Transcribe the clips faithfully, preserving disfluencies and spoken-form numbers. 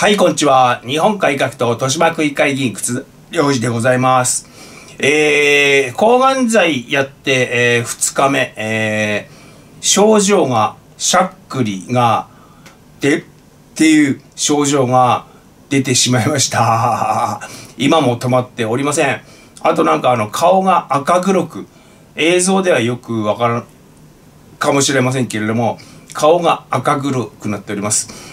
はい、こんにちは。日本改革党豊島区議会議員靴良二でございます。えー、抗がん剤やって、えー、ふつかめ、えー、症状が、しゃっくりが、で、っていう症状が出てしまいました。今も止まっておりません。あとなんかあの、顔が赤黒く、映像ではよくわからんかもしれませんけれども、顔が赤黒くなっております。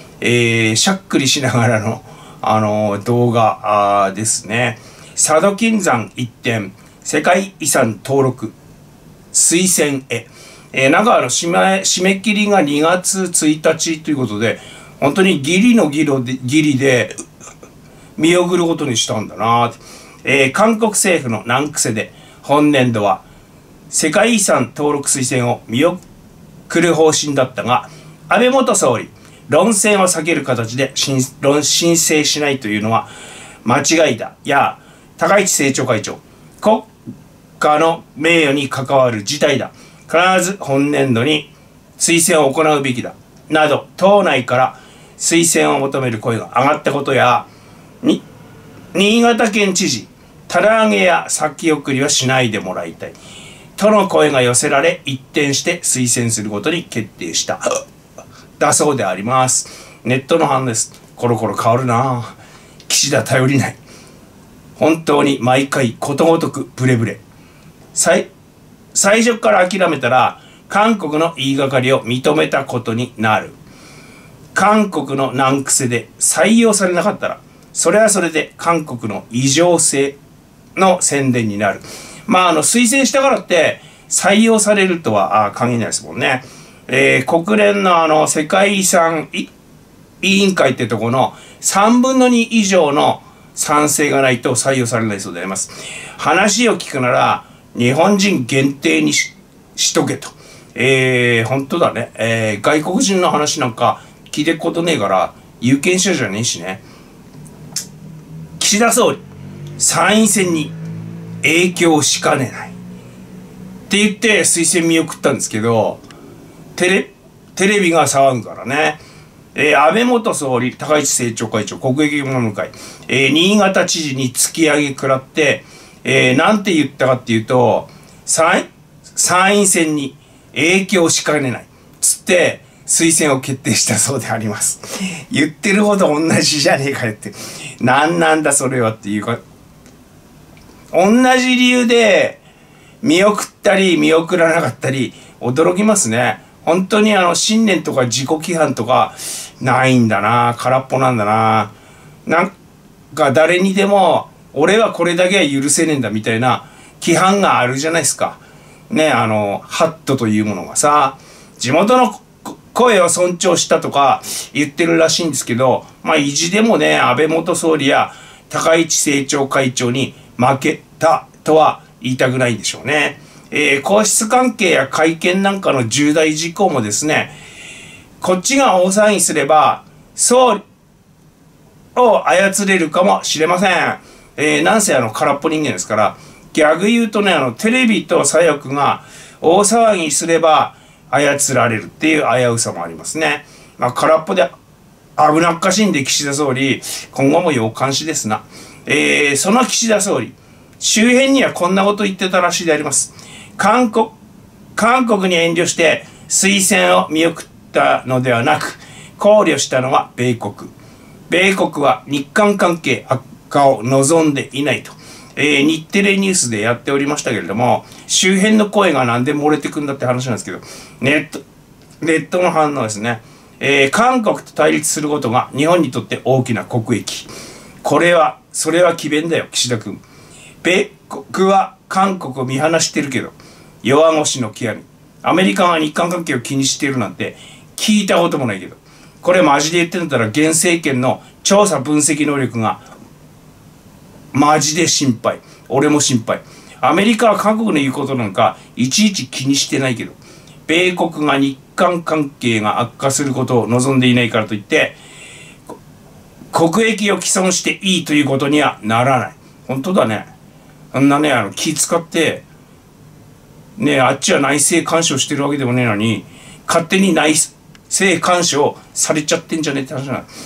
えー、しゃっくりしながらの、あのー、動画あですね。佐渡金山一点、世界遺産登録、推薦へ。えー、なんかあの、締め、締め切りがにがつついたちということで、本当にギリのギリで、ギリで見送ることにしたんだな。えー、韓国政府の難癖で、本年度は世界遺産登録推薦を見送る方針だったが、安倍元総理、論戦を避ける形で申請しないというのは間違いだ。や、高市政調会長、国家の名誉に関わる事態だ。必ず本年度に推薦を行うべきだ。など、党内から推薦を求める声が上がったことや、に、新潟県知事、たら上げや先送りはしないでもらいたい。との声が寄せられ、一転して推薦することに決定した。だそうであります。ネットの反応です。コロコロ変わるな。岸田頼りない。本当に毎回ことごとくブレブレ。最、最初から諦めたら、韓国の言いがかりを認めたことになる。韓国の難癖で採用されなかったら、それはそれで韓国の異常性の宣伝になる。まあ、あの、推薦したからって採用されるとは限らないですもんね。えー、国連のあの、世界遺産委員会ってとこのさんぶんのに以上の賛成がないと採用されないそうであります。話を聞くなら、日本人限定に し, しとけと。えー、本当だね。えー、外国人の話なんか聞いてくことねえから、有権者じゃねえしね。岸田総理、参院選に影響しかねない。って言って推薦見送ったんですけど、テレ、テレビが騒ぐからね。えー、安倍元総理、高市政調会長、国益文化会、えー、新潟知事に突き上げ食らって、えー、なんて言ったかっていうと、参、参院選に影響しかねない。つって、推薦を決定したそうであります。言ってるほど同じじゃねえかよって。なんなんだそれはっていうか、同じ理由で見送ったり見送らなかったり、驚きますね。本当にあの、信念とか自己規範とかないんだな。空っぽなんだな。なんか誰にでも、俺はこれだけは許せねえんだみたいな規範があるじゃないですか。ね、あの、ハットというものがさ、地元の声を尊重したとか言ってるらしいんですけど、まあ意地でもね、安倍元総理や高市政調会長に負けたとは言いたくないんでしょうね。えー、皇室関係や会見なんかの重大事項もですね、こっちが大騒ぎすれば、総理を操れるかもしれません。えー、なんせあの空っぽ人間ですから、逆言うとね、あの、テレビと左翼が大騒ぎすれば操られるっていう危うさもありますね。まあ、空っぽで危なっかしいんで岸田総理、今後も要監視ですな。えー、その岸田総理、周辺にはこんなこと言ってたらしいであります。韓国、韓国に遠慮して推薦を見送ったのではなく、考慮したのは米国。米国は日韓関係悪化を望んでいないと。えー、日テレニュースでやっておりましたけれども、周辺の声がなんで漏れてくんだって話なんですけど、ネット、ネットの反応ですね。えー、韓国と対立することが日本にとって大きな国益。これは、それは詭弁だよ、岸田君。米国は韓国を見放してるけど、弱腰の極み。アメリカが日韓関係を気にしているなんて聞いたこともないけど、これマジで言ってんだったら現政権の調査分析能力がマジで心配。俺も心配。アメリカは韓国の言うことなんかいちいち気にしてないけど、米国が日韓関係が悪化することを望んでいないからといって、国益を毀損していいということにはならない。本当だね。あんなね、あの気使って、ねえ、あっちは内政干渉してるわけでもねえのに、勝手に内政干渉されちゃってんじゃねえって話じゃない。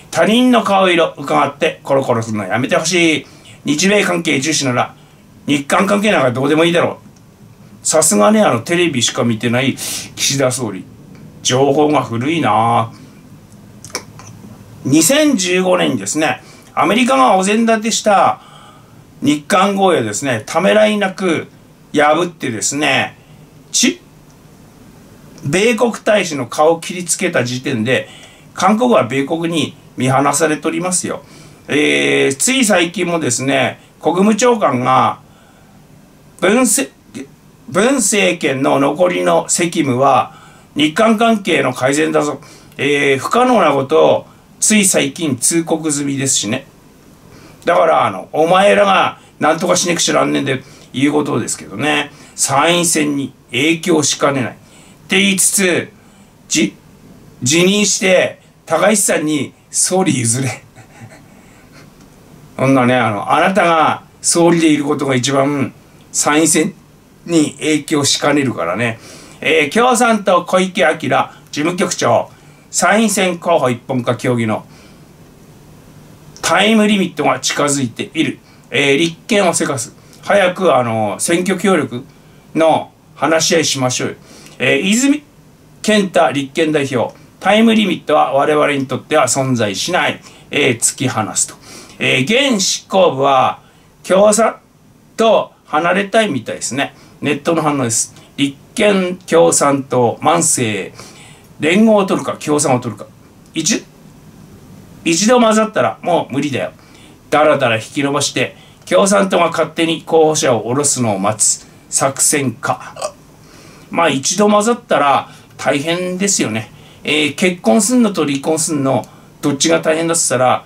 他人の顔色伺ってコロコロするのやめてほしい。日米関係重視なら日韓関係なんかどうでもいいだろう。さすがね、あのテレビしか見てない岸田総理、情報が古いな。にせんじゅうごねんにですね、アメリカがお膳立てした日韓合意をですね、ためらいなく破ってですね、ち米国大使の顔を切りつけた時点で韓国は米国に見放されておりますよ。えー、つい最近もですね、国務長官が文政文政権の残りの責務は日韓関係の改善だぞ、えー、不可能なことをつい最近通告済みですしね。だからあのお前らが何とかしねくちゃなんねんでいうことですけどね、参院選に影響しかねないって言いつつ、じ辞任して高市さんに総理譲れそんなね、あのあなたが総理でいることが一番参院選に影響しかねるからね。えー、共産党小池晃事務局長、参院選候補一本化協議のタイムリミットが近づいている。えー、立憲をせかす。早くあの選挙協力の話し合いしましょうよ。えー、泉健太立憲代表、タイムリミットは我々にとっては存在しない。えー、突き放すと。えー、現執行部は共産と離れたいみたいですね。ネットの反応です。立憲共産党万世連合を取るか共産を取るか、一一度混ざったらもう無理だよ。だらだら引き延ばして共産党が勝手に候補者を下ろすのを待つ作戦か。まあ一度混ざったら大変ですよね。えー、結婚すんのと離婚すんのどっちが大変だっつったら、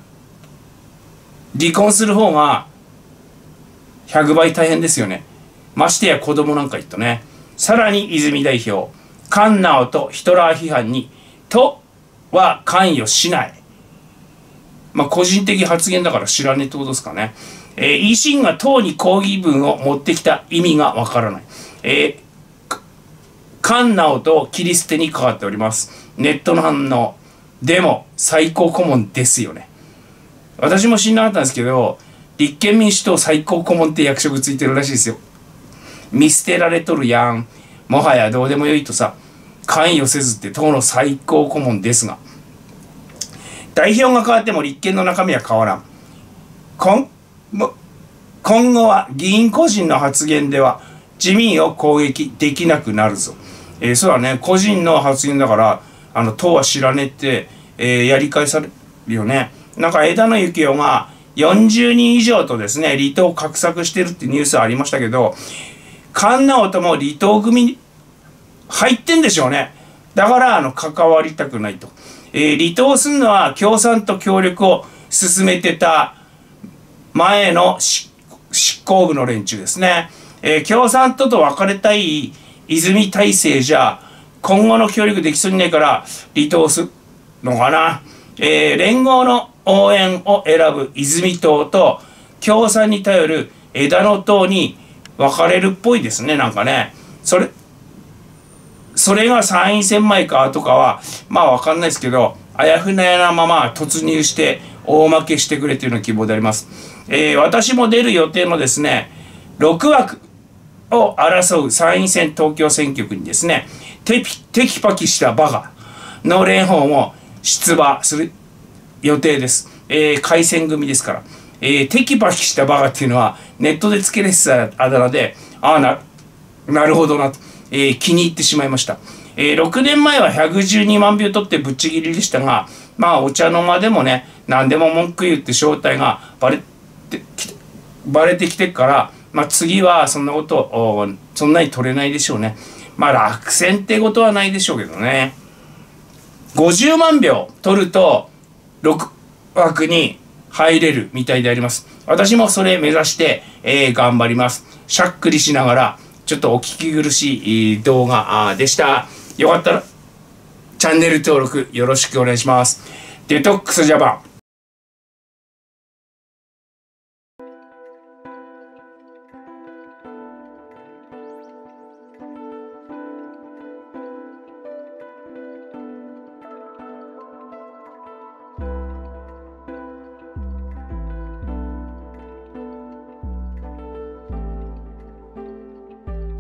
離婚する方がひゃくばい大変ですよね。ましてや子供なんか言っとね。さらに泉代表、菅直人ヒトラー批判に党は関与しない。まあ個人的発言だから知らねえってことですかね。えー、維新が党に抗議文を持ってきた意味がわからない。えー、菅直人を切り捨てにかかっております。ネットの反応。でも最高顧問ですよね。私も知んなかったんですけど、立憲民主党最高顧問って役職ついてるらしいですよ。見捨てられとるやん。もはやどうでもよいとさ、関与せずって党の最高顧問ですが、代表が変わっても立憲の中身は変わらん。今今後は議員個人の発言では自民を攻撃できなくなるぞ。えー、そうだね、個人の発言だからあの党は知らねえって、えー、やり返されるよね。なんか枝野幸男がよんじゅうにん以上とですね離党画策してるってニュースありましたけど、菅直人も離党組に入ってんでしょうね。だからあの関わりたくないと。えー、離党するのは共産と協力を進めてた前の執行部の連中ですね。えー、共産党と別れたい泉体制じゃ今後の協力できそうにないから離党するのかな。えー、連合の応援を選ぶ泉党と共産に頼る枝野党に分かれるっぽいですね。なんかね、それそれが参院選前かとかはまあ分かんないですけど、あやふやなまま突入して大負けしてくれというような希望であります。えー、私も出る予定のですねろくわくを争う参院選東京選挙区にですね、テピテキパキしたバカの蓮舫も出馬する予定です。えー、改選組ですから。えー、テキパキしたバカっていうのはネットでつけられてたあだ名で、ああな、なるほどなと、えー、気に入ってしまいました。えー、ろくねんまえはひゃくじゅうにまんひょう取ってぶっちぎりでしたが、まあお茶の間でもね、何でも文句言って正体がバレてきて、バレてきてから、まあ次はそんなことそんなに取れないでしょうね。まあ落選ってことはないでしょうけどね。ごじゅうまんひょう取るとろくわくに入れるみたいであります。私もそれ目指して、えー、頑張ります。しゃっくりしながらちょっとお聞き苦しい動画でした。よかったらチャンネル登録よろしくお願いします。デトックスジャパン。